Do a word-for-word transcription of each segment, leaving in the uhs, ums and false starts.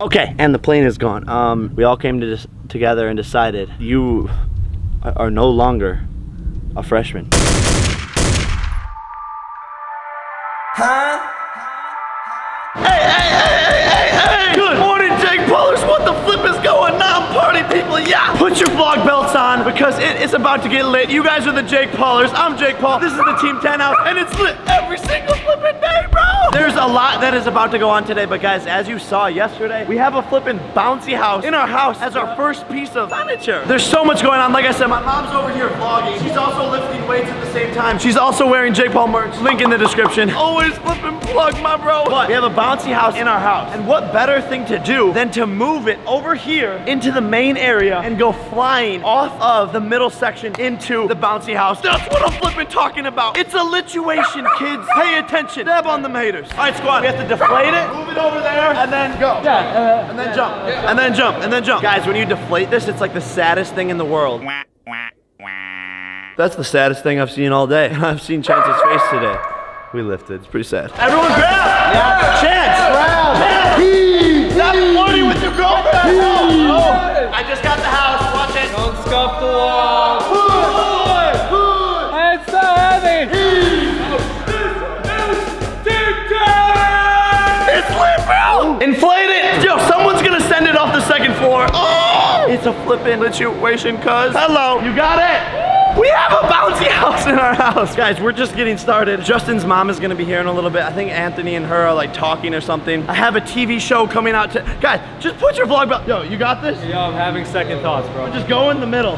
Okay, and the plane is gone. Um, we all came to this together and decided you are no longer a freshman. Huh? Hey, hey, hey, hey, hey, hey! Good morning, Jake Paulers. What the flip is going on, party people? Yeah! Put your vlog belts on because it is about to get lit. You guys are the Jake Paulers. I'm Jake Paul. This is the Team ten House, and it's lit every single flipping day, bro! There's a lot that is about to go on today, but guys, as you saw yesterday, we have a flipping bouncy house in our house as our first piece of furniture. There's so much going on. Like I said, my mom's over here vlogging. She's also lifting weights at the same time. She's also wearing Jake Paul merch. Link in the description. Always flipping plug, my bro. But we have a bouncy house in our house. And what better thing to do than to move it over here into the main area and go flying off of the middle section into the bouncy house. That's what I'm flipping talking about. It's a lituation, kids. Pay attention. Dab on them haters. All right, squad. We have to deflate it, move it over there, and then go. Yeah. Uh, and then yeah. jump. Yeah. And then jump. And then jump. Guys, when you deflate this, it's like the saddest thing in the world. That's the saddest thing I've seen all day. I've seen Chance's face today. We lifted. It's pretty sad. Everyone grab! Yeah. Chance! Grab! Chance! Stop flirting with your girlfriend! Oh, oh. I just got the house. Watch it. Don't scuff the wall. Push! Push! It's so heavy! It's lit, bro! Inflate it! Yo, someone's gonna send it off the second floor. Oh! It's a flippin' situation, cuz. Hello. You got it? We have a bouncy house in our house. Guys, we're just getting started. Justin's mom is gonna be here in a little bit. I think Anthony and her are like talking or something. I have a T V show coming out to, guys, just put your vlog belt. Yo, you got this? Yo, I'm having second thoughts, bro. Just go in the middle.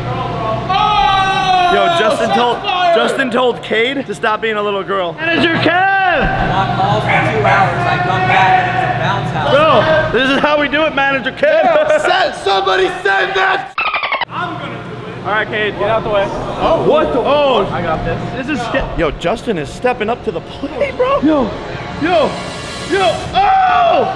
Oh! Yo, Justin told, Justin told Cade to stop being a little girl. Manager Kev! Not calls for two hours, I come back and it's a bounce house. Bro, this is how we do it, Manager Kev. Send, somebody send that! I'm gonna do it. All right, Cade, get out the way. Oh, what the? Oh, I got this. This is, yo, Justin is stepping up to the plate, bro. Yo, yo, yo, oh!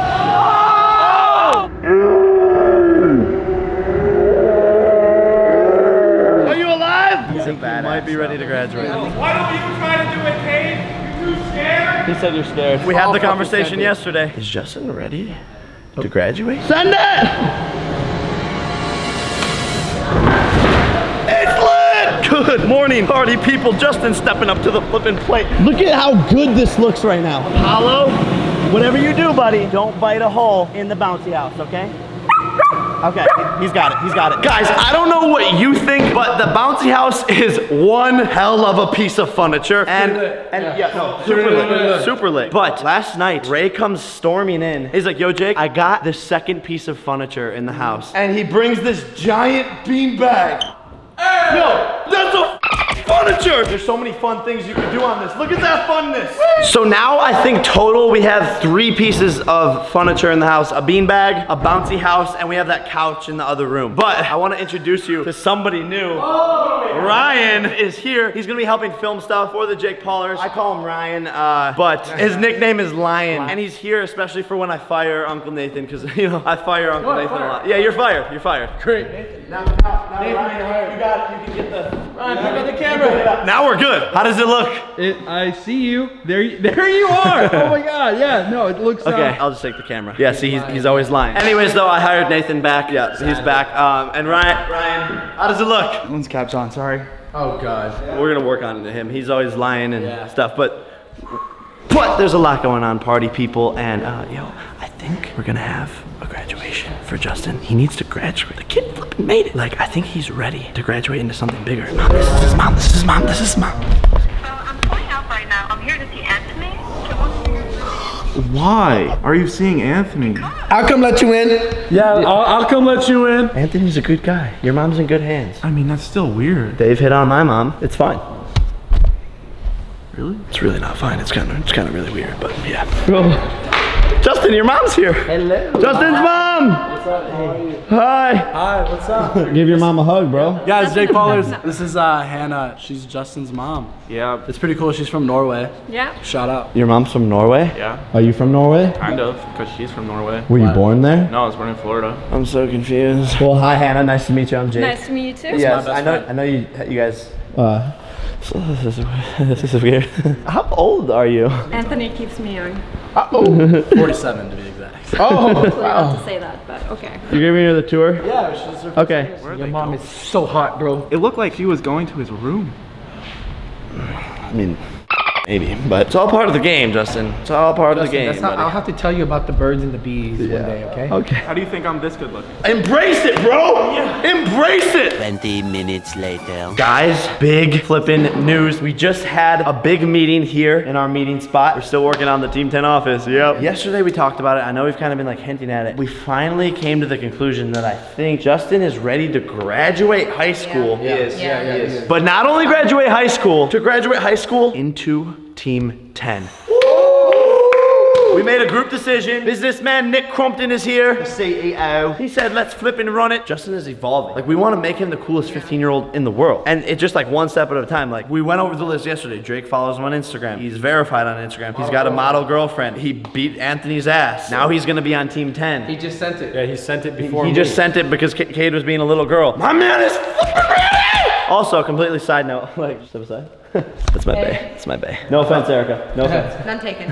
Oh! Are you alive? He's a badass. Might be ready to graduate. Why don't you try to do it, Cade? You too scared? He said you're scared. We had the conversation yesterday. Is Justin ready to graduate? Send it! It's lit! Good morning, party people. Justin stepping up to the flipping plate. Look at how good this looks right now. Apollo, whatever you do, buddy, don't bite a hole in the bouncy house, okay? Okay, he's got it, he's got it. Guys, I don't know what you think, but the bouncy house is one hell of a piece of furniture. And, and yeah, yeah no, super lit, super lit. But last night, Ray comes storming in. He's like, yo, Jake, I got the second piece of furniture in the house. And he brings this giant beanbag. Hey. Yo, that's a furniture. There's so many fun things you can do on this. Look at that funness. So now I think total we have three pieces of furniture in the house. A beanbag, a bouncy house, and we have that couch in the other room. But I want to introduce you to somebody new. Oh. Ryan is here. He's going to be helping film stuff for the Jake Paulers. I call him Ryan, uh, but his nickname is Lion. And he's here especially for when I fire Uncle Nathan, because, you know, I fire Uncle Nathan a lot. Yeah, you're fired. You're fired. Great. Nathan. Now, now, now Nathan, Ryan, you got it. You can get the... Ryan, pick up the camera. Now we're good. How does it look? It, I see you. There, you, there you are. Oh my God. Yeah. No, it looks. Okay, uh, I'll just take the camera. Yeah. See, he's, he's always lying. Anyways, though, I hired Nathan back. Yeah, he's back. Um, and Ryan, Ryan, how does it look? Lens cap's on. Sorry. Oh God. We're gonna work on him. He's always lying and yeah. stuff, but but there's a lot going on, party people, and uh, yo, I think we're gonna have a graduation for Justin. He needs to graduate. The kid flipping made it. Like, I think he's ready to graduate into something bigger. Mom, this is his mom. This is his mom. This is his mom. Uh, I'm going out right now. I'm here to see Anthony. Why are you seeing Anthony? I'll come let you in. Yeah, I'll, I'll come let you in. Anthony's a good guy. Your mom's in good hands. I mean, that's still weird. Dave hit on my mom. It's fine. Really? It's really not fine. It's kind of, it's kind of really weird, but yeah. Justin, your mom's here. Hello. Justin's mom. What's up? How are you? Hi. Hi, what's up? Give your mom a hug, bro. Guys, Jake Paulers. This is uh, Hannah. She's Justin's mom. Yeah. It's pretty cool. She's from Norway. Yeah. Shout out. Your mom's from Norway? Yeah. Are you from Norway? Kind of, because she's from Norway. Were you what? born there? No, I was born in Florida. I'm so confused. Well, hi, Hannah. Nice to meet you. I'm Jake. Nice to meet you too. Yes, I know. I know you. You guys. Uh, so this is this is weird. How old are you? Anthony keeps me young. Uh oh. forty-seven to be exact. Oh, Not wow. to say that, but okay. You're giving her the tour? Yeah, she's her Okay. Your mom is so hot, bro. It looked like she was going to his room. I mean, maybe, but it's all part of the game, Justin. It's all part of the Justin, game, that's not, buddy. I'll have to tell you about the birds and the bees one day, okay? Okay. How do you think I'm this good looking? Embrace it, bro! Embrace it! twenty minutes later. Guys, big flippin' news. We just had a big meeting here in our meeting spot. We're still working on the Team ten office, yep. Yesterday we talked about it. I know we've kind of been like hinting at it. We finally came to the conclusion that I think Justin is ready to graduate high school. He is. Yeah, yeah, he is. But not only graduate high school, to graduate high school into Team ten. We made a group decision. Businessman Nick Crumpton is here, the C E O. He said, let's flip and run it. Justin is evolving. Like, we want to make him the coolest fifteen year old in the world. And it's just like one step at a time. Like, we went over the list yesterday. Drake follows him on Instagram. He's verified on Instagram. He's got a model girlfriend. He beat Anthony's ass. Now he's going to be on Team ten. He just sent it. Yeah, he sent it before He me. just sent it because K- Cade was being a little girl. My man is flipping ready! Also, completely side note, like, step aside. That's my bae. That's my bae. No offense, Erica. No offense. None taken.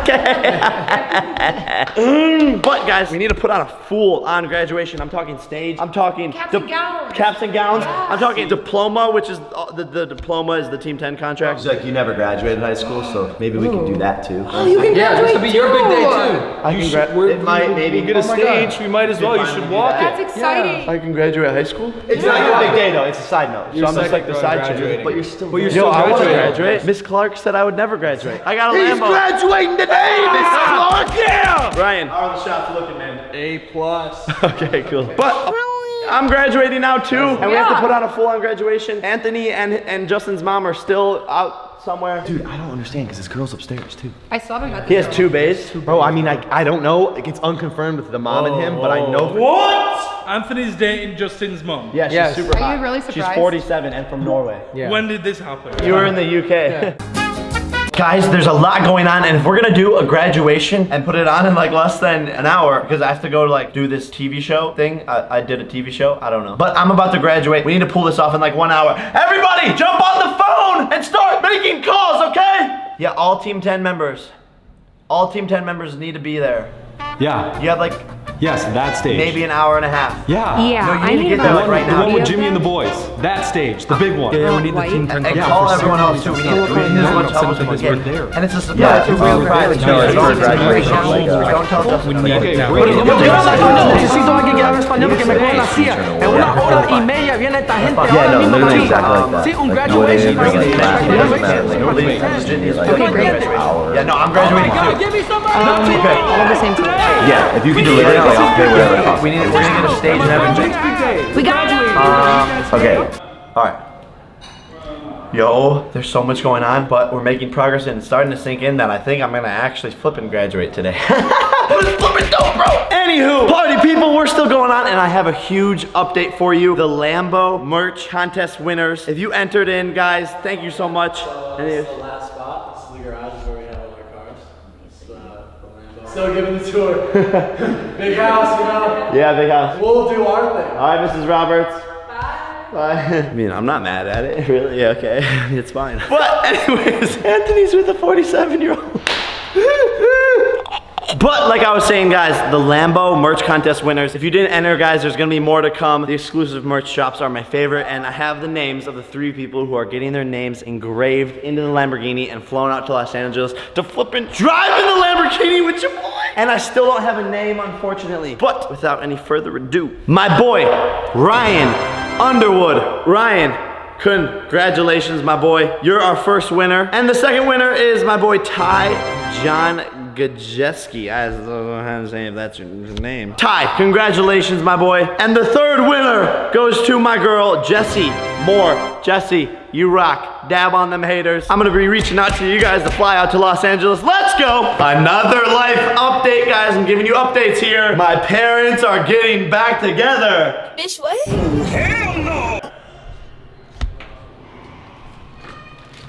Mm, but guys, we need to put on a full on graduation. I'm talking stage. I'm talking Caps and gowns. Caps and gowns. Yes. I'm talking diploma, which is uh, the, the diploma is the Team ten contract. It's like you never graduated high school, so maybe we can do that too. Oh, you can Yeah, this graduate will be your big day too. I can gra- We're- it might maybe Get a Oh my God. stage, we might as well, you should walk That's it. exciting. I can graduate high school. It's not your big day though, it's a side note. So I'm just like the side chick. graduating. But you're still But you're Yo, still I want to graduating. graduate. Miss Clark said I would never graduate. I got a He's Lambo. graduating today, Miss Clark! Yeah! Ryan, how are the shots looking, man? A plus. Okay, cool. But I'm graduating now too, and we have to put on a full-on graduation. Anthony and and Justin's mom are still out somewhere. Dude, I don't understand because this girl's upstairs too. I still haven't got He this. has two bays. Bro, I mean, I, I don't know. Like, it's unconfirmed with the mom and him, but I know. What? Anthony's dating Justin's mom. Yeah, she's Yes. super Are hot. you really She's surprised? forty-seven and from Norway. Yeah. When did this happen? You were in the U K. Guys, there's a lot going on, and if we're gonna do a graduation and put it on in like less than an hour, because I have to go to like do this T V show thing. I, I did a T V show, I don't know. But I'm about to graduate. We need to pull this off in like one hour. Everybody, jump on the phone and start making calls, okay? Yeah, all Team ten members. All Team ten members need to be there. Yeah. You have like Yes, that stage. maybe an hour and a half. Yeah. Yeah, No, you I need to need get there about like right The now. one with Video Jimmy and the thing? boys. That stage, the big one. Yeah, we need the Team And, and Yeah, call for everyone else too. We need, we need as much help as we can get. And it's a surprise. Yeah, it's a it's real a surprise. really no, it's for graduation, like, uh, Don't tell Justin. Okay, Yo wait. necesito a alguien que hable español porque me cojo la silla. En una hora y media viene esta gente Yeah, ahora no, mismo literally aquí. exactly like that. Sí, un Like, graduation. no, they didn't bring any Graduation. class. It doesn't matter. Like, Virginia, like, Okay, great. hour. Yeah, no, I'm graduating too. Give me some. Um, Okay. all the same time. Yeah, if you can deliver it, like, I'll pay whatever it costs. We need. We're gonna get a stage and everything. We got it. Um, okay. All right. Yo, there's so much going on, but we're making progress and it's starting to sink in that I think I'm gonna actually flip and graduate today. Let's flip it dope, bro. Anywho, party people, we're still going on, and I have a huge update for you. The Lambo merch contest winners. If you entered in, guys, thank you so much. Anyways. Last spot. This is the garage is where we have all our cars. It's, uh, the Lambo. Still giving the tour. Big house, you know. Yeah, big house. We'll do our thing. All right, Missus Roberts. Bye. I mean, I'm not mad at it, really. Yeah, okay, it's fine. But anyways, Anthony's with a forty-seven year old. But like I was saying, guys, the Lambo merch contest winners. If you didn't enter, guys, there's gonna be more to come. The exclusive merch shops are my favorite, and I have the names of the three people who are getting their names engraved into the Lamborghini and flown out to Los Angeles to flip and drive in the Lamborghini with your boy. And I still don't have a name, unfortunately. But without any further ado, my boy, Ryan Underwood. Ryan, congratulations, my boy. You're our first winner. And the second winner is my boy, Ty John Gajeski. I don't know how to say if that's your name. Ty, congratulations, my boy. And the third winner goes to my girl, Jessie Moore. Jessie, you rock. Dab on them haters. I'm gonna be reaching out to you guys to fly out to Los Angeles. Let's go. Another life update, guys. I'm giving you updates here. My parents are getting back together. Bitch, what? Hell no!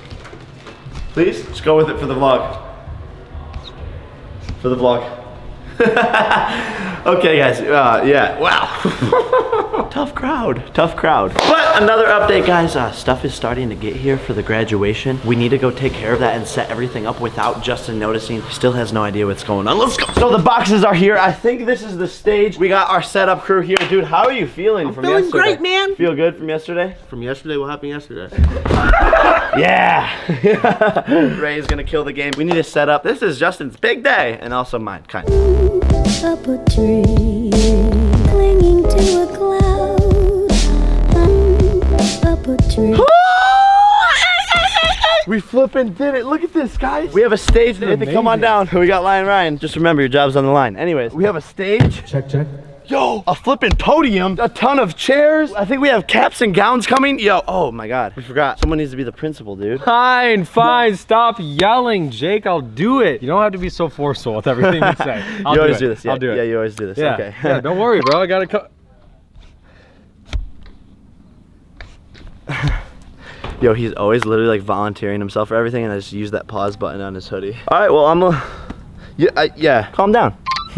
Please, just go with it for the vlog. For the vlog. Okay, guys. Uh, yeah. Wow. Tough crowd. Tough crowd. But another update, guys. Uh, stuff is starting to get here for the graduation. We need to go take care of that and set everything up without Justin noticing. He still has no idea what's going on. Let's go. So the boxes are here. I think this is the stage. We got our setup crew here. Dude, how are you feeling I'm from feeling yesterday? Feeling great, man. Feel good from yesterday? From yesterday? What happened yesterday? Yeah. Ray is gonna kill the game. We need to set up. This is Justin's big day and also mine, kind of. Up a tree, clinging to a cloud. Up a tree. We flippin' did it. Look at this, guys. We have a stage. Nathan, come on down. We got Lion Ryan. Just remember, your job's on the line. Anyways, we have a stage. Check, check. Yo, a flippin' podium, a ton of chairs. I think we have caps and gowns coming. Yo, oh my God, we forgot. Someone needs to be the principal, dude. Fine, fine, stop yelling, Jake. I'll do it. You don't have to be so forceful with everything you say. I'll you always do, do this. Yeah, I'll do it. Yeah, you always do this. Yeah. Okay. Yeah, don't worry, bro. I gotta co- Yo, he's always literally like volunteering himself for everything, and I just use that pause button on his hoodie. All right, well, I'm a, yeah, I, yeah, calm down.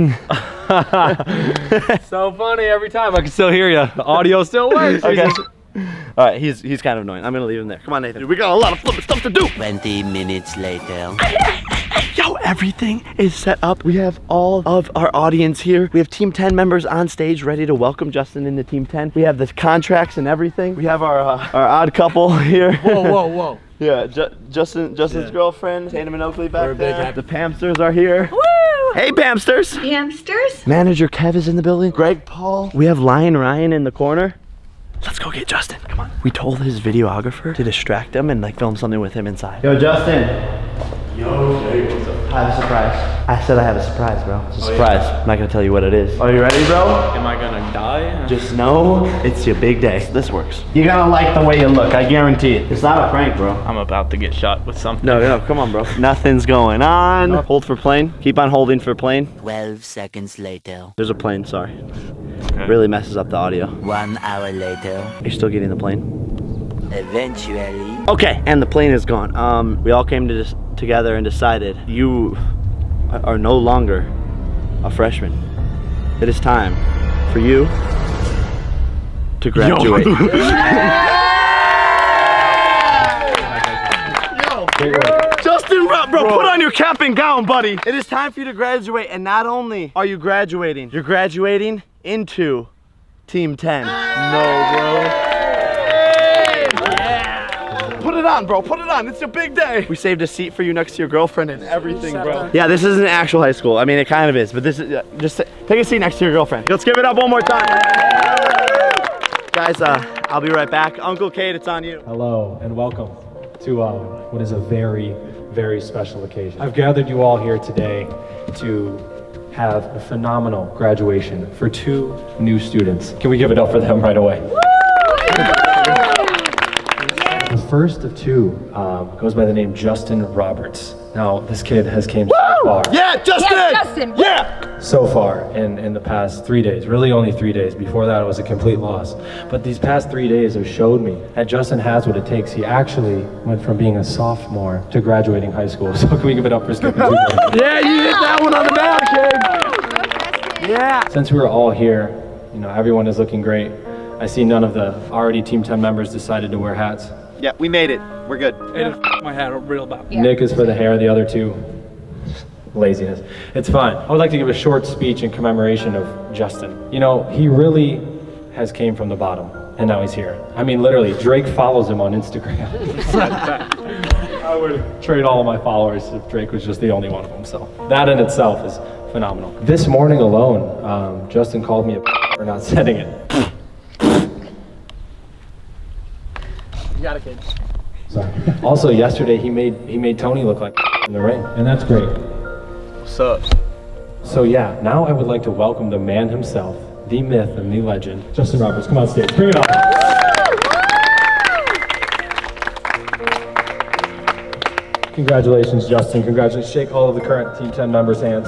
So funny every time. I can still hear you. The audio still works. Okay. All right, he's he's kind of annoying. I'm gonna leave him there. Come on, Nathan. Dude, we got a lot of flipping stuff to do. twenty minutes later. Yo, everything is set up. We have all of our audience here. We have Team ten members on stage ready to welcome Justin into Team ten. We have the contracts and everything. We have our uh, our odd couple here. Whoa, whoa, whoa. Yeah, Ju Justin Justin's yeah. girlfriend, Tatum and Oakley back We're there. The Pamsters are here. Woo! Hey, Pamsters. Hamsters? Manager Kev is in the building. Greg Paul. We have Lion Ryan in the corner. Let's go get Justin. Come on. We told his videographer to distract him and like film something with him inside. Yo, Justin. Yo, Jake, what's up? I have a surprise. I said I have a surprise, bro. It's a Oh, surprise. yeah. I'm not gonna tell you what it is. Are you ready, bro? Am I gonna die? Just know it's your big day. This works. You're gonna like the way you look. I guarantee it. It's not a prank, bro. I'm about to get shot with something. No, no, come on, bro. Nothing's going on. No. Hold for plane. Keep on holding for plane. Twelve seconds later. There's a plane, sorry. Okay. Really messes up the audio. One hour later. Are you still getting the plane? Eventually. Okay, and the plane is gone. Um, we all came to this together and decided you are no longer a freshman. It is time for you to graduate. Yo. Justin, bro, bro, put on your cap and gown, buddy. It is time for you to graduate, and not only are you graduating, you're graduating into Team ten. No, bro. Put it on, bro. Put it on. It's a big day. We saved a seat for you next to your girlfriend and everything, bro. Yeah, this isn't actual high school. I mean, it kind of is, but this is uh, just take a seat next to your girlfriend. Let's give it up one more time. Guys, uh, I'll be right back. Uncle Kate, it's on you. Hello and welcome to uh, what is a very, very special occasion. I've gathered you all here today to have a phenomenal graduation for two new students. Can we give it up for them right away? The first of two um, goes by the name Justin Roberts. Now, this kid has came Woo! so far. Yeah, Justin! Yes, Justin! Yeah! So far in, in the past three days, really only three days. Before that, it was a complete loss. But these past three days have showed me that Justin has what it takes. He actually went from being a sophomore to graduating high school. So can we give it up for skipping two days? Yeah, you hit that one on the back, kid! Yeah! Since we were all here, you know, everyone is looking great. I see none of the already Team ten members decided to wear hats. Yeah, we made it. We're good. It f my hat up real bad. Yeah. Nick is for the hair, the other two, laziness. It's fine. I would like to give a short speech in commemoration of Justin. You know, he really has came from the bottom, and now he's here. I mean, literally, Drake follows him on Instagram. I would trade all of my followers if Drake was just the only one of them, so. That in itself is phenomenal. This morning alone, um, Justin called me a for not setting it. You got it, kid. Sorry. Also, yesterday he made he made Tony look like in the ring, and that's great. What's up? So yeah, now I would like to welcome the man himself, the myth and the legend, Justin Roberts. Come on stage, bring it on. Congratulations, Justin. Congratulations. Shake all of the current Team ten members' hands.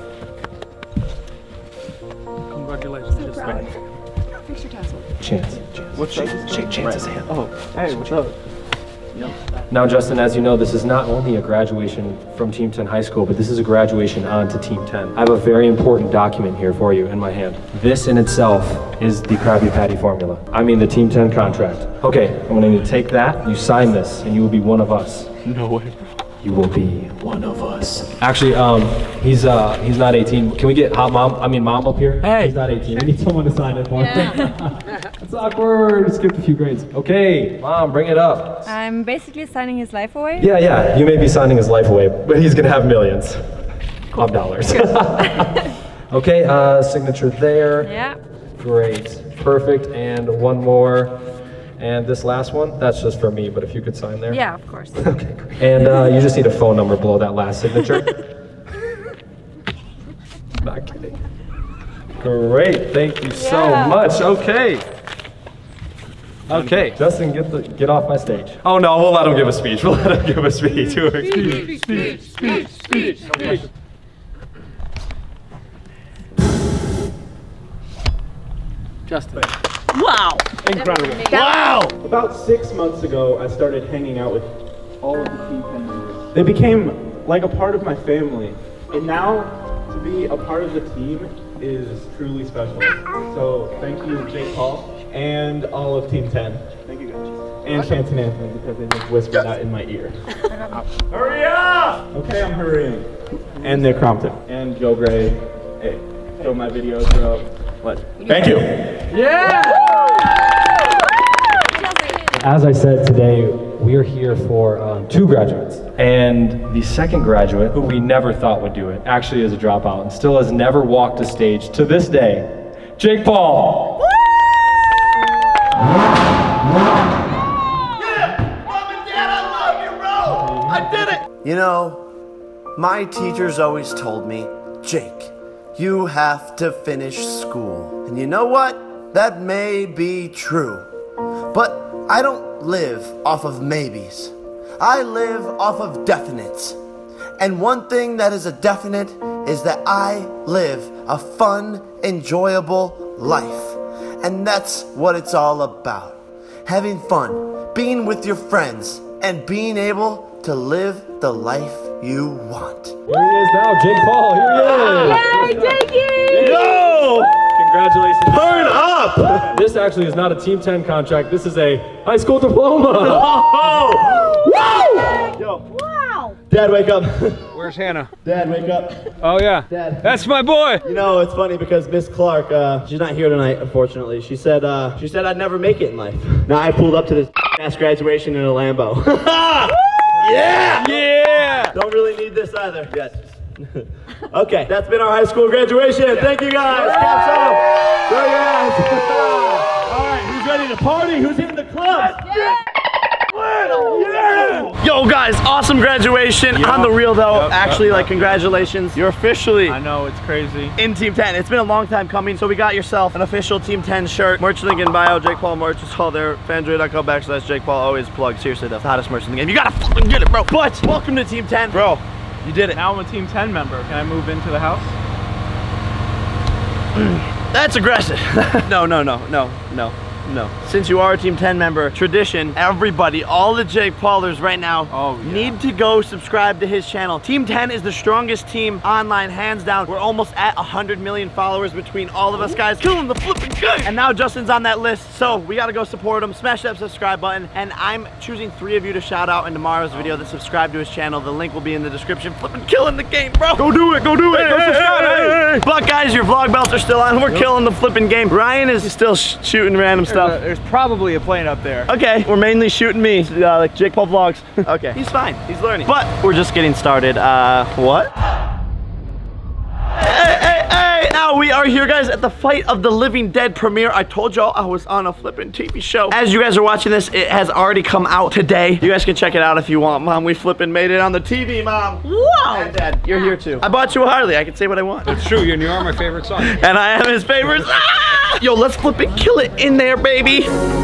Congratulations, So Justin. proud. Fix your tassel. Chance. Chance. What's shake, up? shake Chance's hand. Oh, hey, what's up? Yep. Now, Justin, as you know, this is not only a graduation from Team ten High School, but this is a graduation on to Team ten. I have a very important document here for you in my hand. This in itself is the Krabby Patty formula. I mean the Team ten contract. Okay, I'm gonna need to take that, you sign this, and you will be one of us. No way. You will be one of us. Actually, um, he's uh, he's not eighteen. Can we get hot mom? I mean, mom up here. Hey, he's not eighteen. We need someone to sign it for him. Yeah. It's awkward. Skipped a few grades. Okay, mom, bring it up. I'm basically signing his life away. Yeah, yeah. You may be signing his life away, but he's gonna have millions of dollars. Okay, uh, signature there. Yeah. Great. Perfect. And one more. And this last one, that's just for me, but if you could sign there. Yeah, of course. Okay, great. And uh, you just need a phone number below that last signature. Not kidding. Great, thank you so Yeah. much. Okay. Okay. Justin, get the get off my stage. Oh no, we'll let him give a speech. We'll let him give a speech. Speech, speech, speech, speech. Okay. Justin. Wow. Incredible. Wow! About six months ago, I started hanging out with all of the Team ten members. They became like a part of my family. And now, to be a part of the team is truly special. So thank you, Jake Paul, and all of Team ten. Thank you guys. And Chance and Anthony, because they just whispered that in my ear. Hurry up! Okay, I'm hurrying. And Nick Crompton. And Joe Gray. Hey, show my videos, bro. What? Thank you. Yeah! As I said today, we are here for um, two graduates. And the second graduate, who we never thought would do it, actually is a dropout and still has never walked a stage to this day, Jake Paul. I did it! You know, my teachers always told me, Jake, you have to finish school. And you know what? That may be true. But I don't live off of maybes. I live off of definites. And one thing that is a definite is that I live a fun, enjoyable life. And that's what it's all about. Having fun, being with your friends, and being able to live the life you want. Here he is now, Jake Paul. Here he is. Yay, Jakey! Yo! Congratulations. Turn up! This actually is not a Team ten contract. This is a high school diploma. Oh! Woo! Yo. Wow. Dad, wake up. Where's Hannah? Dad, wake up. Oh yeah. Dad. That's my boy. You know, it's funny because Miss Clark, uh, she's not here tonight, unfortunately. She said, uh, she said I'd never make it in life. Now I pulled up to this ass graduation in a Lambo. Yeah! Yeah! Don't really need this either. Yes. Okay, that's been our high school graduation. Yeah. Thank you guys. Caps off. Throw your hands. All right, who's ready to party? Who's hitting the club? Yeah. Yeah. Yo guys, awesome graduation. Yep. On the real though, Yep, actually yep, like yep. congratulations. You're officially I know, it's crazy. in Team ten. It's been a long time coming, so we got yourself an official Team ten shirt. Merch link in bio, Jake Paul merch. It's all there. Fanjoy.com backslash Jake Paul. Always plug. Seriously, the hottest merch in the game. You gotta fucking get it, bro. But welcome to Team ten. Bro, you did it. Now I'm a Team ten member. Can I move into the house? That's aggressive. No, no, no, no, no. No. Since you are a Team ten member, tradition, everybody, all the Jake Paulers right now oh, yeah. need to go subscribe to his channel. Team ten is the strongest team online, hands down. We're almost at one hundred million followers between all of us guys. Killing the flipping game. And now Justin's on that list, so we gotta go support him. Smash that subscribe button. And I'm choosing three of you to shout out in tomorrow's video that subscribe to his channel. The link will be in the description. Flipping killing the game, bro. Go do it, go do it. Hey, go subscribe. Hey, hey, hey. But guys, your vlog belts are still on. We're yep. killing the flipping game. Ryan is still sh shooting random stuff. There's, a, there's probably a plane up there. Okay, we're mainly shooting me, uh, like Jake Paul vlogs. Okay, he's fine, he's learning. But we're just getting started. Uh, what? Hey, hey, hey! Now we are here, guys, at the Fight of the Living Dead premiere. I told y'all I was on a flipping T V show. As you guys are watching this, it has already come out today. You guys can check it out if you want. Mom, we flipping made it on the T V, Mom. Wow! And Dad, you're here too. I bought you a Harley. I can say what I want. It's true, and you are my favorite son. And I am his favorite. Ah! Yo, let's flip it, kill it in there, baby.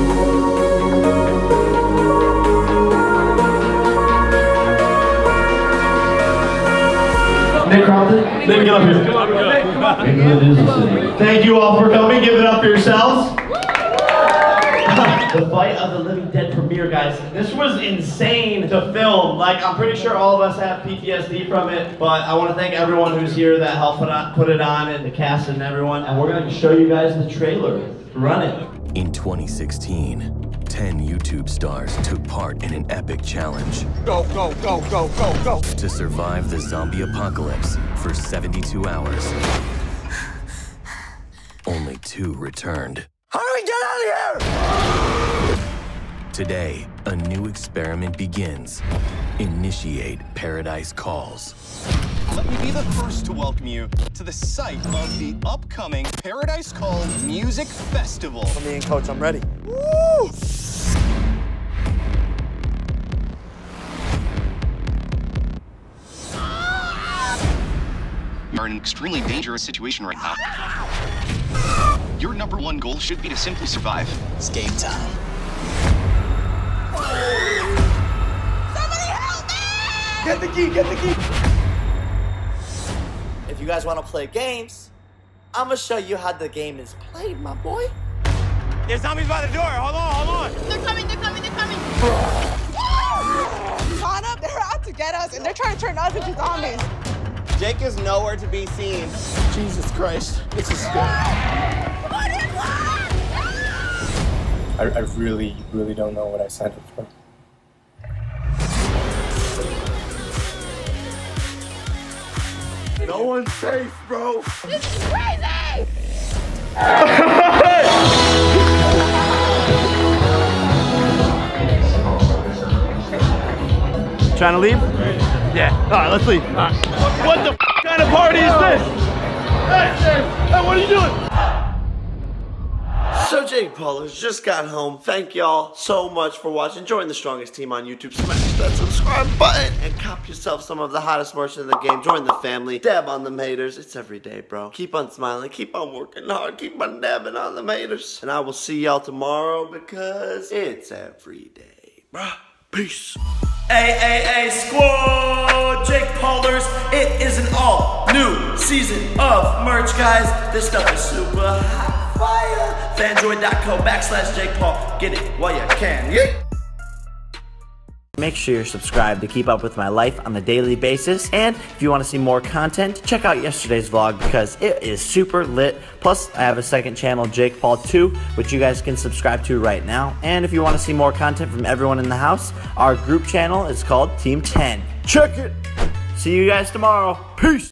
Nick Crompton, let me get up here. Come on, come on. England is a city. Thank you all for coming. Give it up for yourselves. The Fight of the Living Dead premiere, guys. This was insane to film. Like, I'm pretty sure all of us have P T S D from it, but I want to thank everyone who's here that helped put, on, put it on, and the cast and everyone. And we're going to show you guys the trailer. Run it. In twenty sixteen, ten YouTube stars took part in an epic challenge. Go, go, go, go, go, go. To survive the zombie apocalypse for seventy-two hours. Only two returned. How do we get out of here? Today, a new experiment begins. Initiate Paradise Calls. Let me be the first to welcome you to the site of the upcoming Paradise Call Music Festival. For me and Coach, I'm ready. Woo! You're in an extremely dangerous situation right now. Your number one goal should be to simply survive. It's game time. Somebody help me! Get the key, get the key. If you guys want to play games, I'm gonna show you how the game is played, my boy. There's zombies by the door. Hold on, hold on. They're coming, they're coming, they're coming. Connor, they're out to get us, and they're trying to turn us into zombies. Jake is nowhere to be seen. Jesus Christ, this is scary. I, I really, really don't know what I signed up for. No one's safe, bro. This is crazy! Trying to leave? Yeah. All right, let's leave. All right. What the f kind of party is this? Hey, hey, what are you doing? So Jake Paulers just got home. Thank y'all so much for watching. Join the strongest team on YouTube. Smash that subscribe button and cop yourself some of the hottest merch in the game. Join the family. Dab on them haters. It's every day, bro. Keep on smiling. Keep on working hard. Keep on dabbing on them haters. And I will see y'all tomorrow because it's every day, bro. Peace. Hey, hey, hey, squad! Jake Paulers. It is an all new season of merch, guys. This stuff is super hot. Fire! Fanjoy.co backslash Jake Paul. Get it while you can. Yeah. Make sure you're subscribed to keep up with my life on a daily basis. And if you want to see more content, check out yesterday's vlog because it is super lit. Plus, I have a second channel, Jake Paul two, which you guys can subscribe to right now. And if you want to see more content from everyone in the house, our group channel is called Team ten. Check it! See you guys tomorrow. Peace!